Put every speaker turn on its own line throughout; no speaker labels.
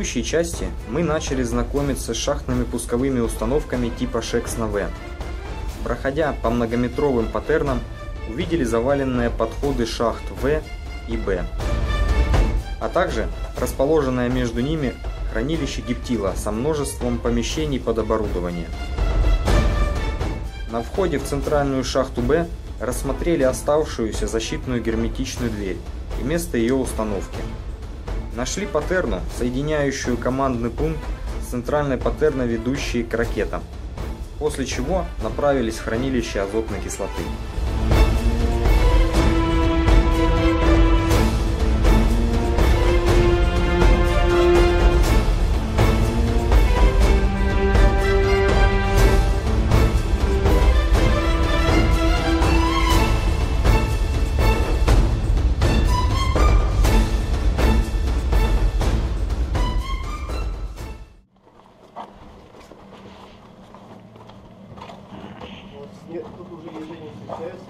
предыдущей части мы начали знакомиться с шахтными пусковыми установками типа Шекс-на-В. Проходя по многометровым паттернам, увидели заваленные подходы шахт В и Б, а также расположенное между ними хранилище гептила со множеством помещений под оборудование. На входе в центральную шахту Б рассмотрели оставшуюся защитную герметичную дверь и место ее установки. Нашли паттерну, соединяющую командный пункт с центральной паттерной, ведущей к ракетам, после чего направились в хранилище азотной кислоты.
Тут уже движение встречается.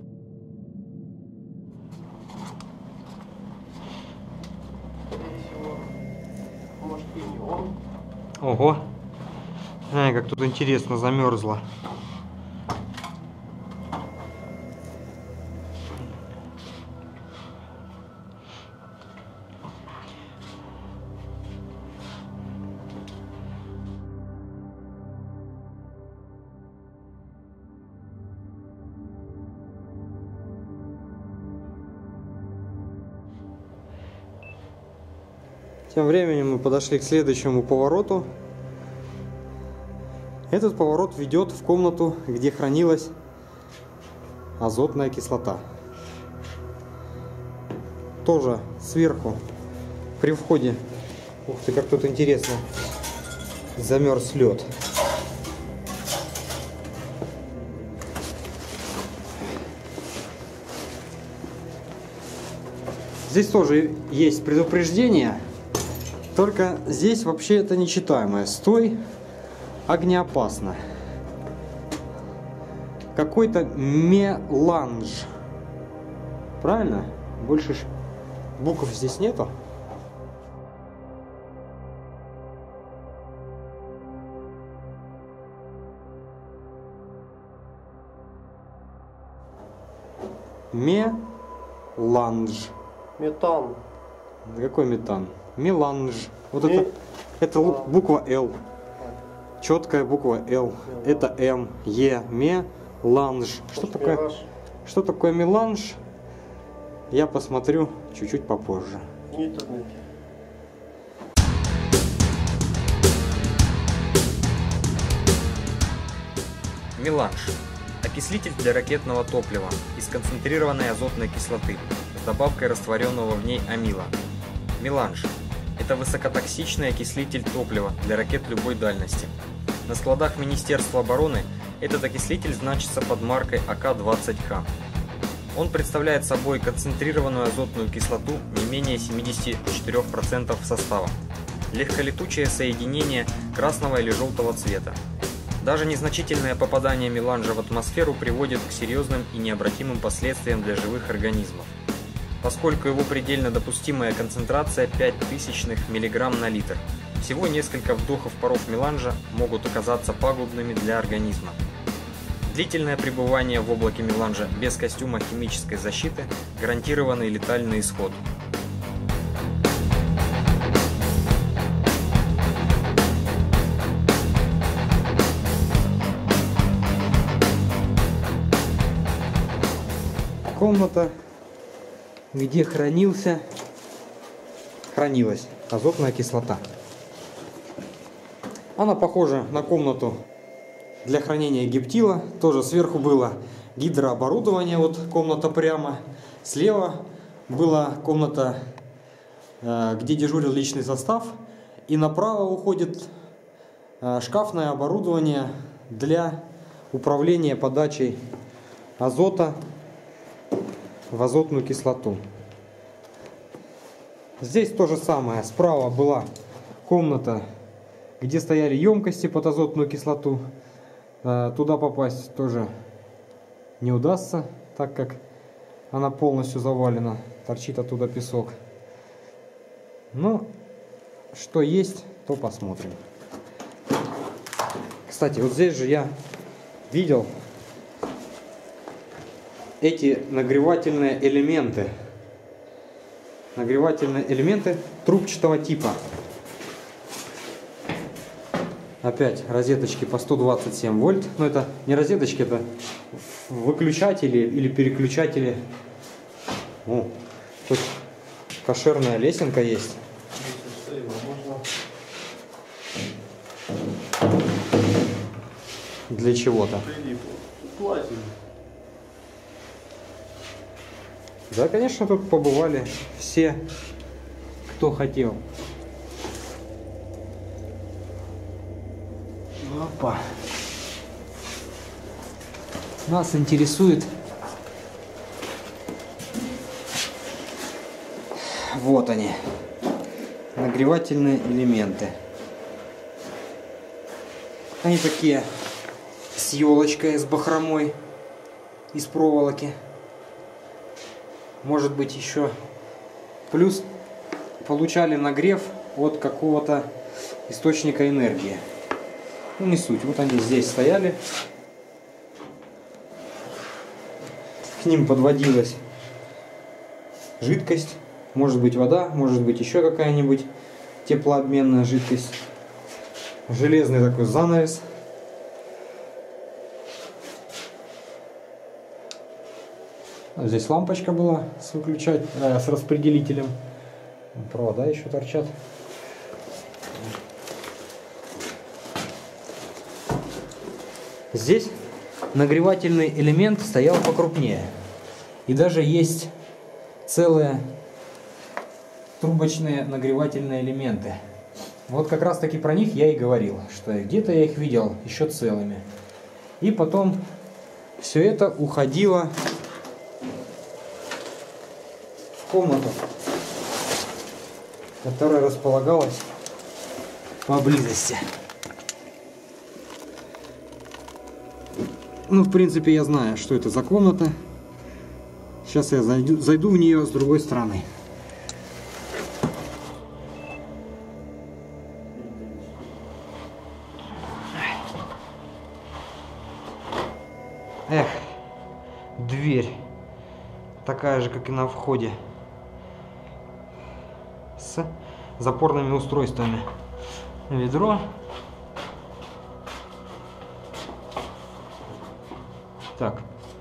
Скорее всего, может и не он.
Ого! Ай, как тут интересно замерзло. Тем временем мы подошли к следующему повороту. Этот поворот ведет в комнату, где хранилась азотная кислота. Тоже сверху при входе, ух ты, как тут интересно, замерз лед. Здесь тоже есть предупреждение. Только здесь вообще это нечитаемое. Стой, огнеопасно. Какой-то меланж. Правильно? Больше букв здесь нету. Меланж.
Метан.
Какой метан? Меланж. Вот это буква Л. Четкая буква Л. Это М. Е. Меланж. Что такое меланж? Я посмотрю чуть-чуть попозже.
В интернете.
Меланж. Окислитель для ракетного топлива из концентрированной азотной кислоты с добавкой растворенного в ней амила. Меланж – это высокотоксичный окислитель топлива для ракет любой дальности. На складах Министерства обороны этот окислитель значится под маркой АК-20К. Он представляет собой концентрированную азотную кислоту не менее 74% состава, легколетучее соединение красного или желтого цвета. Даже незначительное попадание меланжа в атмосферу приводит к серьезным и необратимым последствиям для живых организмов, поскольку его предельно допустимая концентрация 0,005 мг на литр. Всего несколько вдохов паров меланжа могут оказаться пагубными для организма. Длительное пребывание в облаке меланжа без костюма химической защиты – гарантированный летальный исход. Комната, где хранилась азотная кислота. Она похожа на комнату для хранения гептила. Тоже сверху было гидрооборудование, вот комната прямо. Слева была комната, где дежурил личный состав. И направо уходит шкафное оборудование для управления подачей азота в азотную кислоту. Здесь то же самое. Справа была комната, где стояли емкости под азотную кислоту. Туда попасть тоже не удастся, так как она полностью завалена. Торчит оттуда песок. Но что есть, то посмотрим. Кстати, вот здесь же я видел эти нагревательные элементы. Нагревательные элементы трубчатого типа. Опять розеточки по 127 вольт. Но это не розеточки, это выключатели или переключатели. О, тут кошерная лесенка есть. Для чего-то. Да, конечно, тут побывали все, кто хотел. Опа. Нас интересует вот они, нагревательные элементы. Они такие с елочкой, с бахромой из проволоки. Может быть еще плюс получали нагрев от какого-то источника энергии. Ну не суть, вот они здесь стояли. К ним подводилась жидкость, может быть вода, может быть еще какая-нибудь теплообменная жидкость. Железный такой занавес. Здесь лампочка была с распределителем. Провода еще торчат. Здесь нагревательный элемент стоял покрупнее. И даже есть целые трубочные нагревательные элементы. Вот как раз таки про них я и говорил, что где-то я их видел еще целыми. И потом все это уходило в комнату, которая располагалась поблизости. Ну, в принципе, я знаю, что это за комната. Сейчас я зайду в нее с другой стороны. Эх, дверь такая же, как и на входе, с запорными устройствами. Ведро. Так.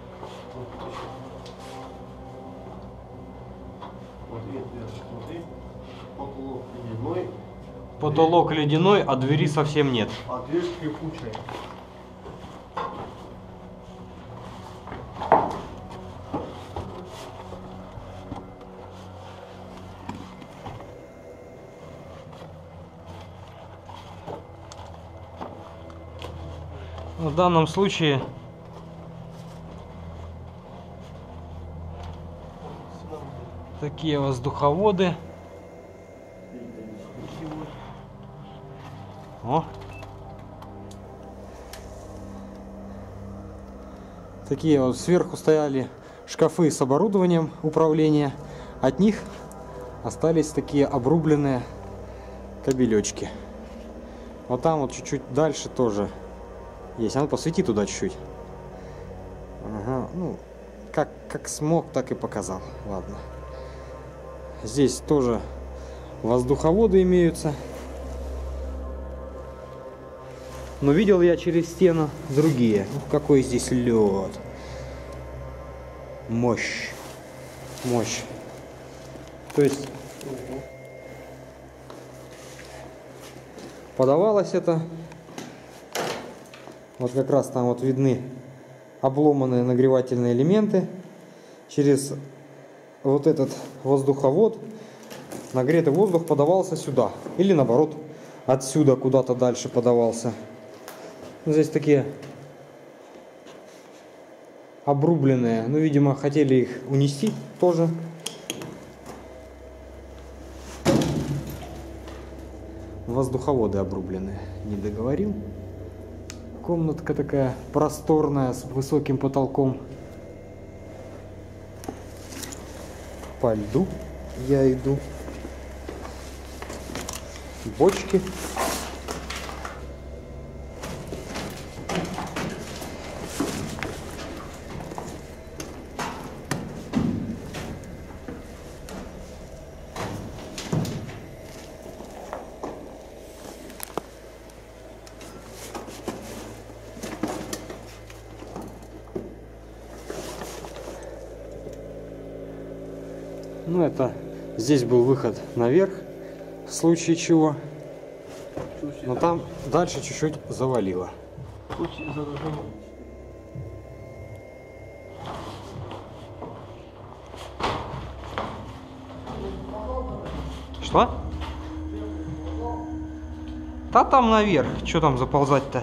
Смотри, потолок ледяной.
Потолок ледяной, а двери совсем нет.
А дверь скрипучая.
В данном случае такие воздуховоды. О. Такие вот сверху стояли шкафы с оборудованием управления. От них остались такие обрубленные кабелечки. Вот там вот чуть-чуть дальше тоже есть. А ну посвети туда чуть-чуть. Ага, ну, как смог, так и показал. Ладно. Здесь тоже воздуховоды имеются. Но видел я через стену другие. Ух, какой здесь лед. Мощь. Мощь. То есть подавалось это. Вот как раз там вот видны обломанные нагревательные элементы. Через вот этот воздуховод нагретый воздух подавался сюда. Или наоборот, отсюда куда-то дальше подавался. Здесь такие обрубленные. Ну, видимо, хотели их унести тоже. Воздуховоды обрубленные. Не договорил. Комнатка такая просторная, с высоким потолком. По льду я иду. бочки. Ну, это здесь был выход наверх, в случае чего. Но там дальше чуть-чуть завалило. Что? Да там наверх. Что там заползать-то?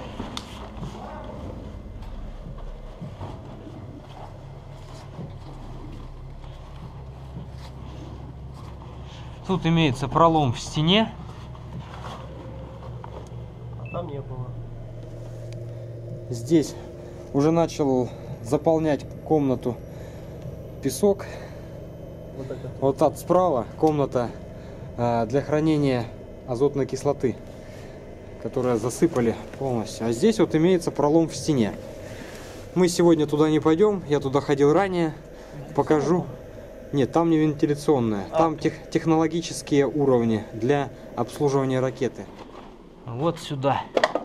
Тут имеется пролом в стене.
А там не было.
Здесь уже начал заполнять комнату песок. Вот так справа комната для хранения азотной кислоты, которую засыпали полностью. А здесь вот имеется пролом в стене. Мы сегодня туда не пойдем. Я туда ходил ранее. Покажу. Нет, там не вентиляционная. Там технологические уровни для обслуживания ракеты. Вот сюда.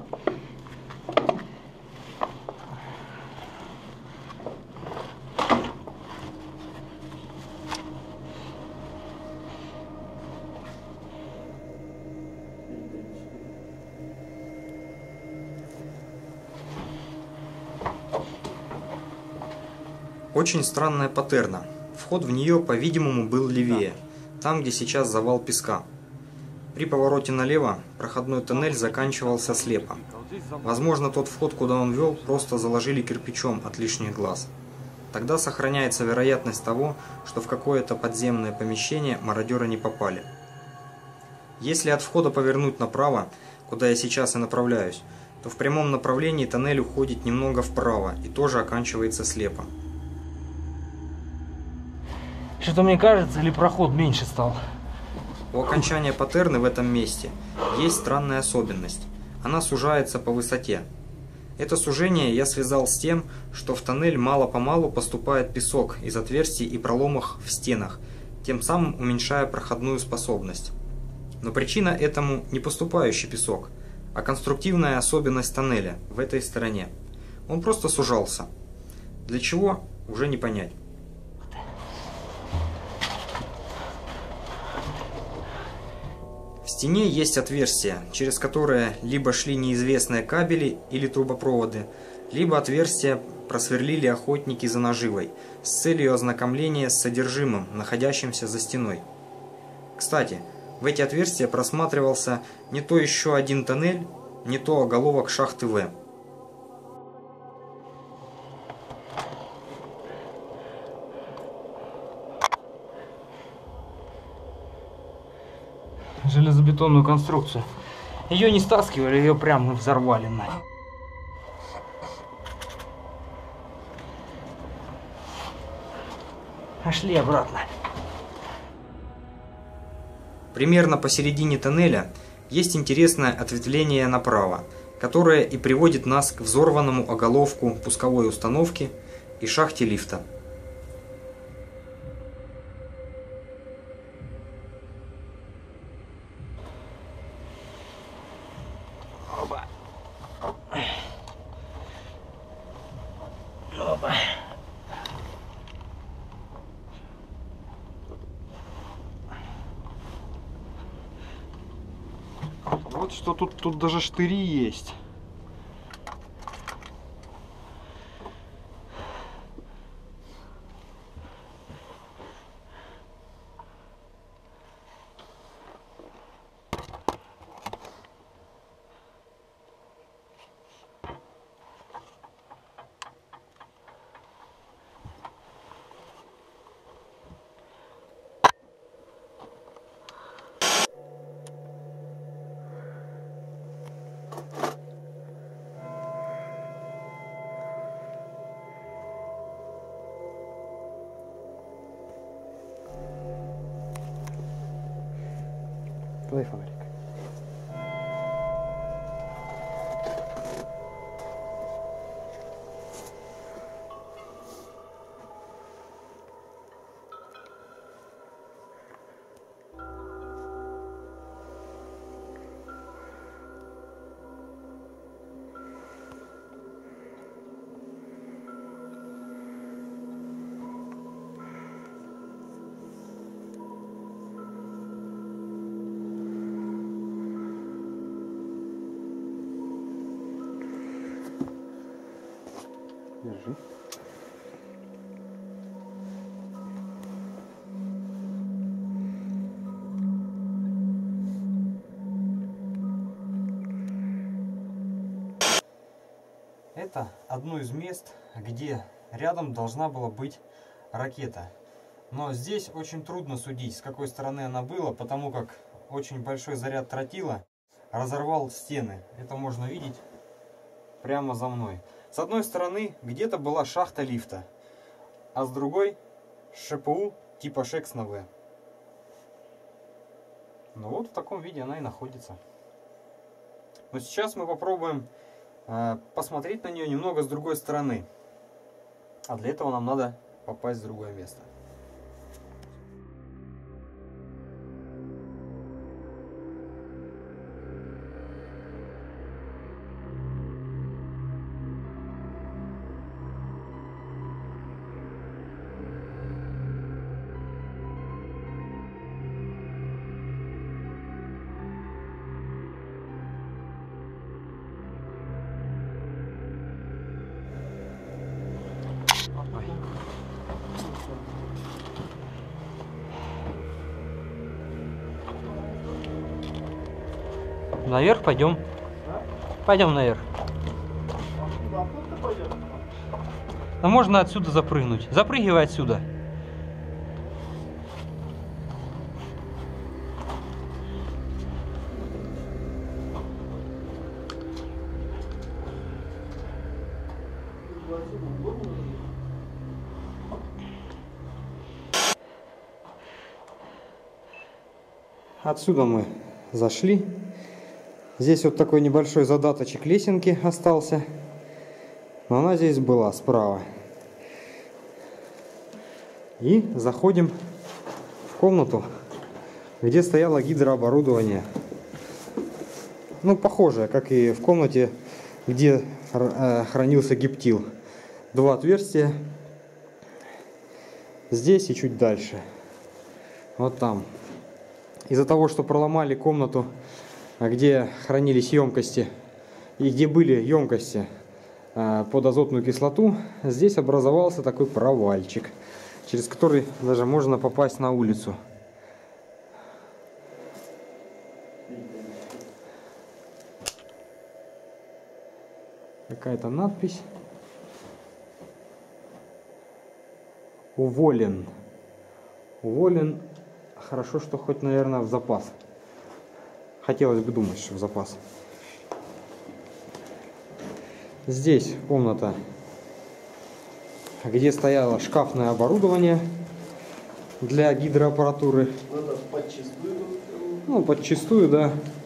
Очень странная паттерна. Вход в нее, по-видимому, был левее, там, где сейчас завал песка. При повороте налево проходной тоннель заканчивался слепо. Возможно, тот вход, куда он вел, просто заложили кирпичом от лишних глаз. Тогда сохраняется вероятность того, что в какое-то подземное помещение мародеры не попали. Если от входа повернуть направо, куда я сейчас и направляюсь, то в прямом направлении тоннель уходит немного вправо и тоже оканчивается слепо. Что-то мне кажется, или проход меньше стал? У окончания паттерны в этом месте есть странная особенность. Она сужается по высоте. Это сужение я связал с тем, что в тоннель мало-помалу поступает песок из отверстий и проломов в стенах, тем самым уменьшая проходную способность. Но причина этому не поступающий песок, а конструктивная особенность тоннеля в этой стороне. Он просто сужался. Для чего, уже не понять. В стене есть отверстия, через которые либо шли неизвестные кабели или трубопроводы, либо отверстия просверлили охотники за наживой с целью ознакомления с содержимым, находящимся за стеной. Кстати, в эти отверстия просматривался не то еще один тоннель, не то оголовок шахты В. Железобетонную конструкцию. Ее не стаскивали, ее прямо взорвали. Пошли обратно. Примерно посередине тоннеля есть интересное ответвление направо, которое и приводит нас к взорванному оголовку пусковой установки и шахте лифта. Вот что тут даже штыри есть. Дай фонарик. Держи. Это одно из мест, где рядом должна была быть ракета. Но здесь очень трудно судить, с какой стороны она была, потому как очень большой заряд тротила разорвал стены. Это можно видеть прямо за мной. С одной стороны где-то была шахта лифта, а с другой ШПУ типа ШЭКС на В. Ну вот в таком виде она и находится. Но сейчас мы попробуем посмотреть на нее немного с другой стороны. А для этого нам надо попасть в другое место.
Наверх пойдем. Пойдем наверх. А можно отсюда запрыгнуть. Запрыгивай отсюда.
Отсюда мы зашли. Здесь вот такой небольшой задаточек лесенки остался. Но она здесь была справа. И заходим в комнату, где стояло гидрооборудование. Ну, похожее, как и в комнате, где хранился гептил. Два отверстия. Здесь и чуть дальше. Вот там. Из-за того, что проломали комнату, где хранились емкости и где были емкости под азотную кислоту, здесь образовался такой провальчик, через который даже можно попасть на улицу. Какая-то надпись. Уволен. Уволен. Хорошо, что хоть, наверное, в запас. Хотелось бы думать, что в запас. Здесь комната, где стояло шкафное оборудование для гидроаппаратуры.
Надо подчистую.
Ну, подчистую, да.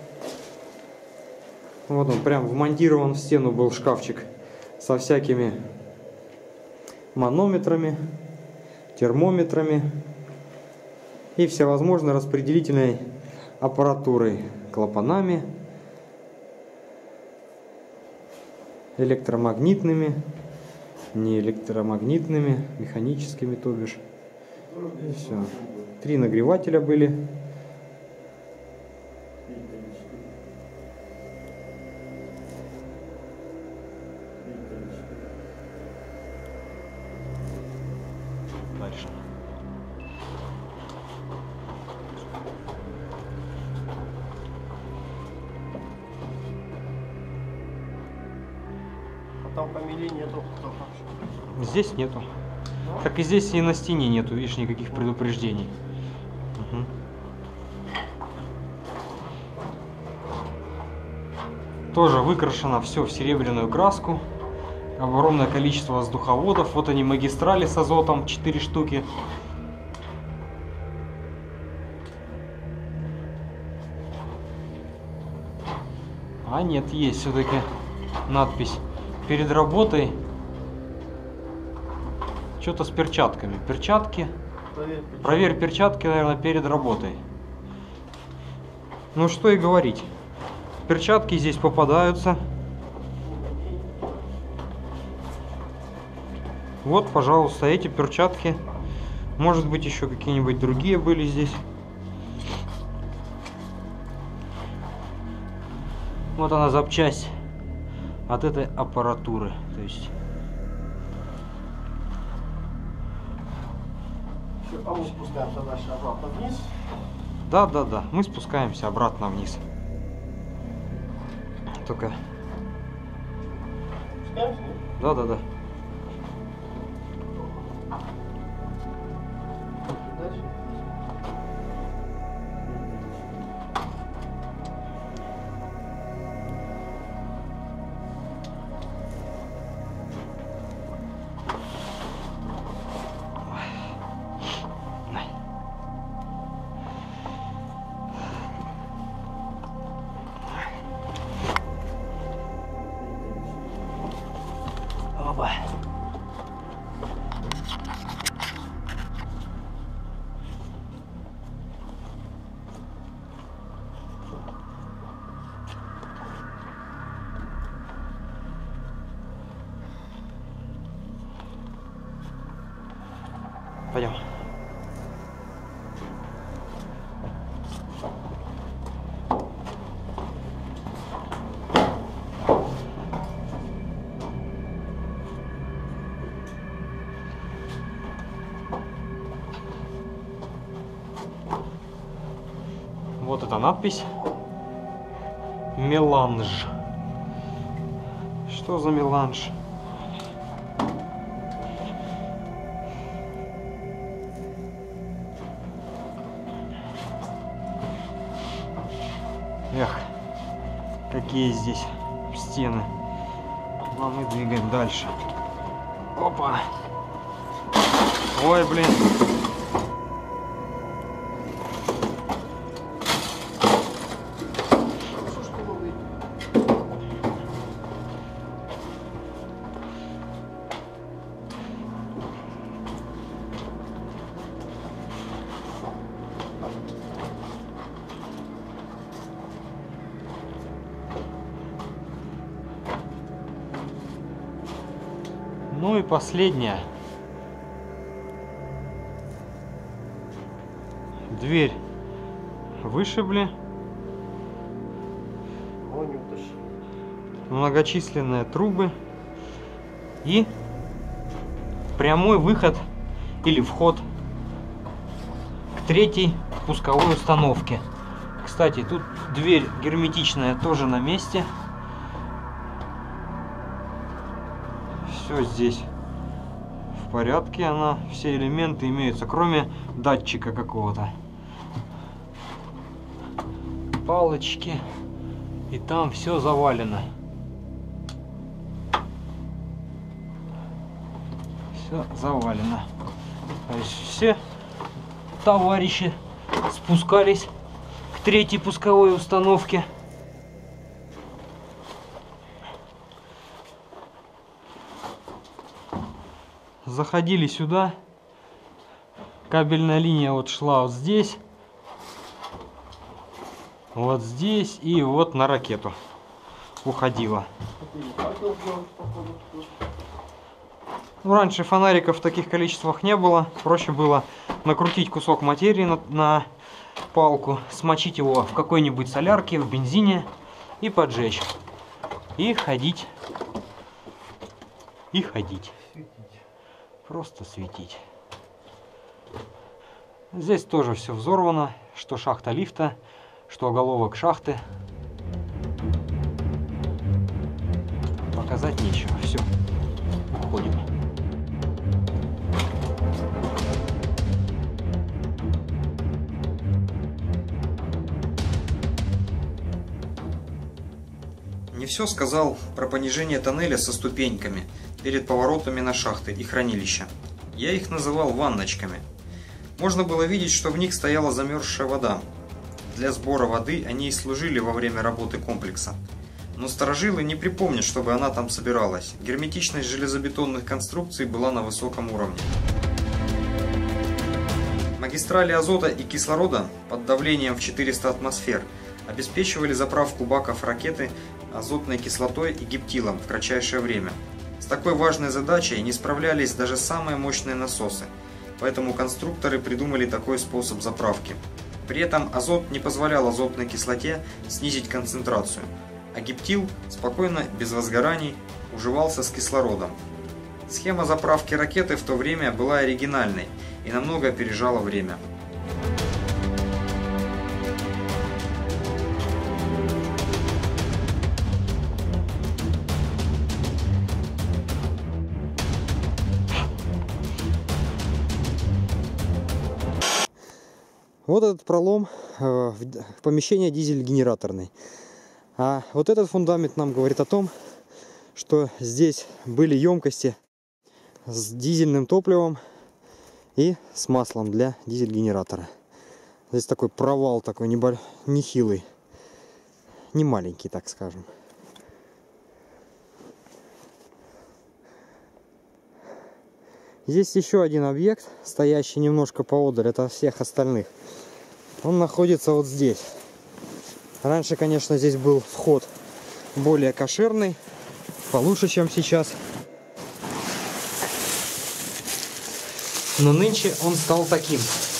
Вот он, прям вмонтирован в стену был шкафчик со всякими манометрами, термометрами и всевозможной распределительной аппаратурой, клапанами, электромагнитными, не электромагнитными, механическими, то бишь. И все. 3 нагревателя были. Дальше.
Там фамилии нету.
Здесь нету. Как и здесь и на стене нету, видишь, никаких предупреждений. Угу. Тоже выкрашено все в серебряную краску. Огромное количество воздуховодов. Вот они, магистрали с азотом, 4 штуки. А нет, есть все-таки надпись перед работой. Что-то с перчатками. Перчатки. Проверь перчатки, наверное, перед работой. Ну что и говорить. Перчатки здесь попадаются. Вот, пожалуйста, эти перчатки. Может быть, еще какие-нибудь другие были здесь. Вот она, запчасть от этой аппаратуры. То есть
А мы спускаемся дальше обратно вниз.
Да, мы спускаемся обратно вниз. Только...
Спускаемся, нет?
Да.
Дальше.
Опа. Пойдем. Вот эта надпись. Меланж. Что за меланж? Эх, какие здесь стены. А мы двигаем дальше. Опа. Ой, блин. Ну и последняя. Дверь вышибли.
Ой, не утащили.
Многочисленные трубы. И прямой выход или вход к третьей пусковой установке. Кстати, тут дверь герметичная тоже на месте. Все здесь в порядке, она, все элементы имеются, кроме датчика какого-то. Палочки, и там все завалено. Все завалено. То есть все товарищи спускались к третьей пусковой установке. Заходили сюда, кабельная линия вот шла вот здесь и вот на ракету уходила. Ну, раньше фонариков в таких количествах не было, проще было накрутить кусок материи на палку, смочить его в какой-нибудь солярке, в бензине и поджечь, и ходить, просто светить. Здесь тоже все взорвано, что шахта лифта, что оголовок шахты. Показать нечего. Все, уходим.
Не все сказал про понижение тоннеля со ступеньками перед поворотами на шахты и хранилища. Я их называл ванночками. Можно было видеть, что в них стояла замерзшая вода. Для сбора воды они и служили во время работы комплекса. Но старожилы не припомнят, чтобы она там собиралась. Герметичность железобетонных конструкций была на высоком уровне. Магистрали азота и кислорода под давлением в 400 атмосфер обеспечивали заправку баков ракеты азотной кислотой и гептилом в кратчайшее время. С такой важной задачей не справлялись даже самые мощные насосы, поэтому конструкторы придумали такой способ заправки. При этом азот не позволял азотной кислоте снизить концентрацию, а гептил спокойно, без возгораний, уживался с кислородом. Схема заправки ракеты в то время была оригинальной и намного опережала время.
Вот этот пролом в помещение дизель-генераторный. А вот этот фундамент нам говорит о том, что здесь были емкости с дизельным топливом и с маслом для дизель-генератора. Здесь такой провал, такой нехилый, не маленький, так скажем. Здесь еще один объект, стоящий немножко поодаль от всех остальных. Он находится вот здесь. Раньше, конечно, здесь был вход более кошерный, получше, чем сейчас. Но нынче он стал таким.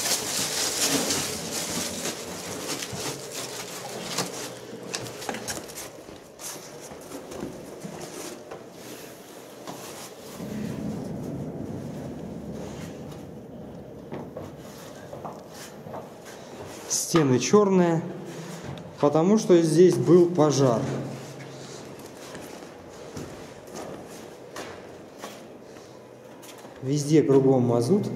Стены черные, потому что здесь был пожар. Везде кругом мазут.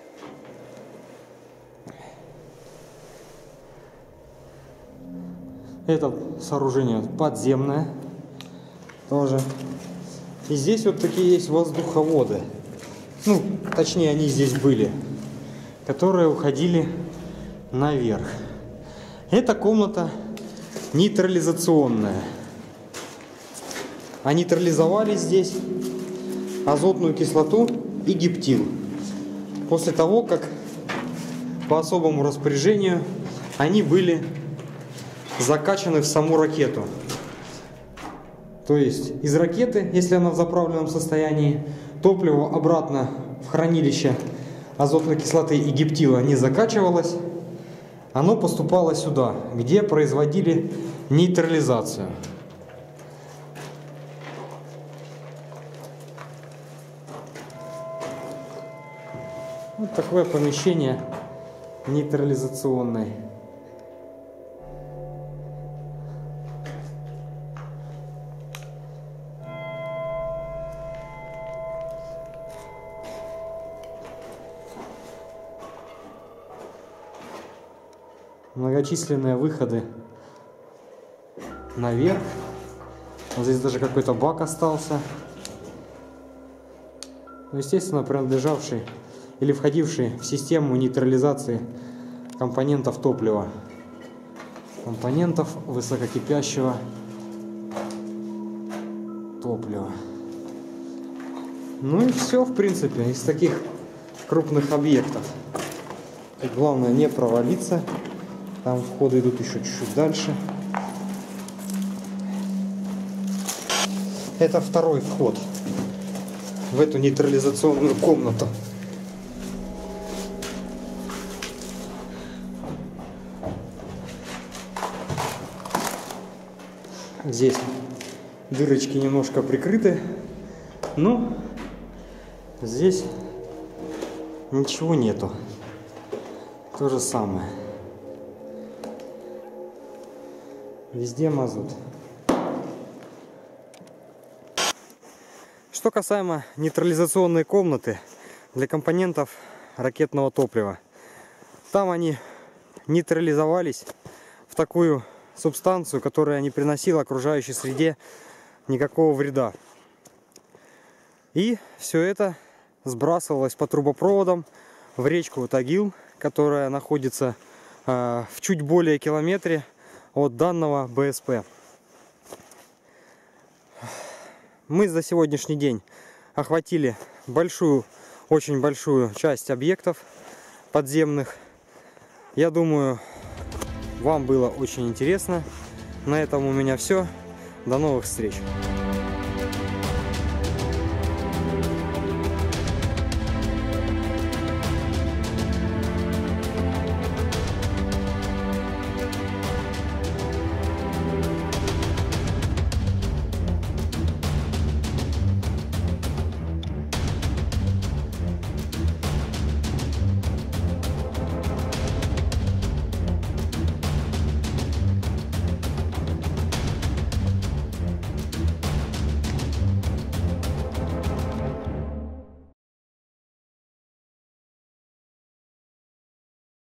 Это сооружение подземное тоже. И здесь вот такие есть воздуховоды. Ну, точнее, они здесь были, которые уходили наверх. Эта комната нейтрализационная. А нейтрализовали здесь азотную кислоту и гептил. После того, как по особому распоряжению они были закачаны в саму ракету. То есть из ракеты, если она в заправленном состоянии, топливо обратно в хранилище азотной кислоты и гептила не закачивалось. Оно поступало сюда, где производили нейтрализацию. Вот такое помещение нейтрализационное. Многочисленные выходы наверх. Вот здесь даже какой-то бак остался. Ну, естественно, принадлежавший или входивший в систему нейтрализации компонентов топлива. Компонентов высококипящего топлива. Ну и все, в принципе, из таких крупных объектов. Тут главное не провалиться. Там входы идут еще чуть-чуть дальше. Это второй вход в эту нейтрализационную комнату. Здесь дырочки немножко прикрыты, но здесь ничего нету. То же самое. Везде мазут. Что касаемо нейтрализационной комнаты для компонентов ракетного топлива. Там они нейтрализовались в такую субстанцию, которая не приносила окружающей среде никакого вреда. И все это сбрасывалось по трубопроводам в речку Тагил, которая находится в чуть более километре от данного БСП. Мы за сегодняшний день охватили очень большую часть объектов подземных. Я думаю, вам было очень интересно. На этом у меня все. До новых встреч!